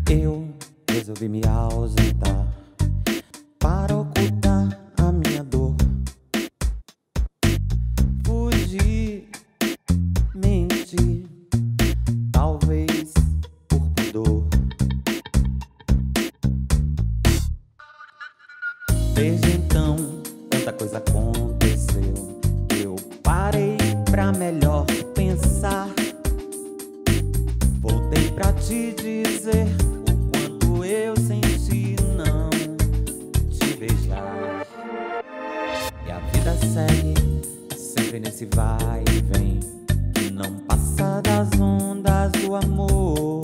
Eu resolvi me ausentar para ocultar a minha dor. Fugir, mentir, talvez por pudor. Desde então, tanta coisa aconteceu. Eu parei pra melhor pensar. Voltei pra te dizer o quanto eu senti não te beijar. E a vida segue sempre nesse vai e vem, que não passa das ondas do amor.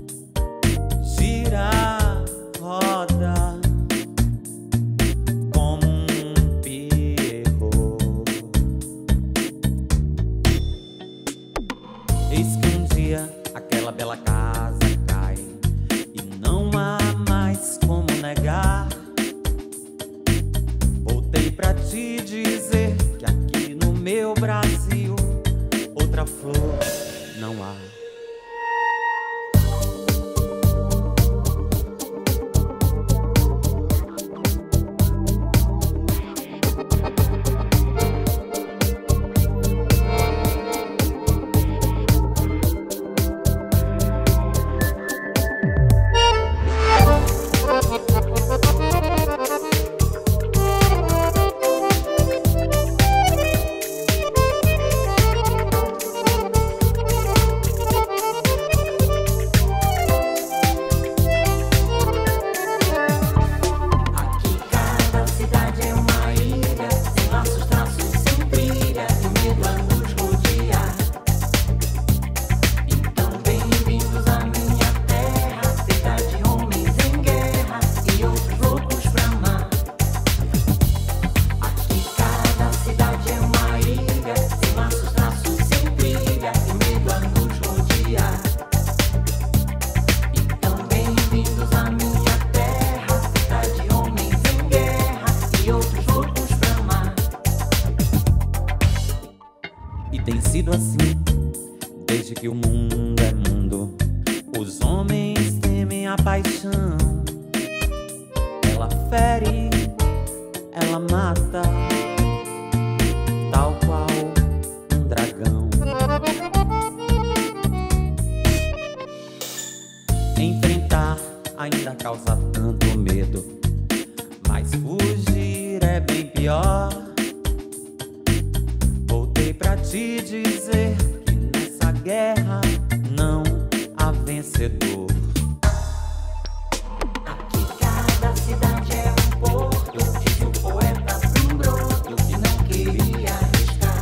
Gira, roda como um pierrot. Eis que um dia aquela bela casa cai e não há mais como negar. Voltei pra te dizer que aqui no meu Brasil outra flor não há. E tem sido assim desde que o mundo é mundo. Os homens temem a paixão. Ela fere, ela mata, tal qual um dragão. Enfrentar ainda causa tanto medo, mas fugir é bem pior. Voltei pra te dizer que nessa guerra não há vencedor. Aqui cada cidade é um porto, disse o poeta pra um broto que não queria arriscar.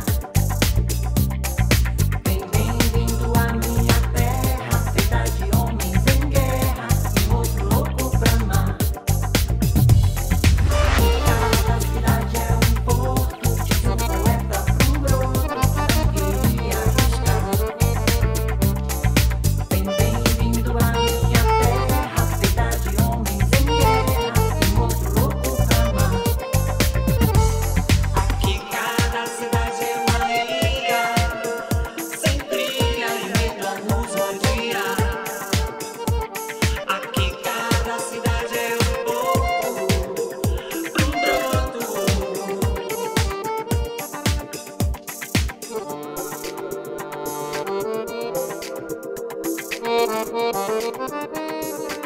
Bem-vindo à minha terra, feita de homens em guerra e outro louco pra amar. Aqui cada cidade é um porto, disse o poeta pra um broto que não queria arriscar. Bem-vindo à minha terra, feita de homens em guerra e outro louco pra amar. Aqui cada cidade é uma ilha, sem trilha e medo a nos rodear. Aqui cada cidade é um porto, pra um broto.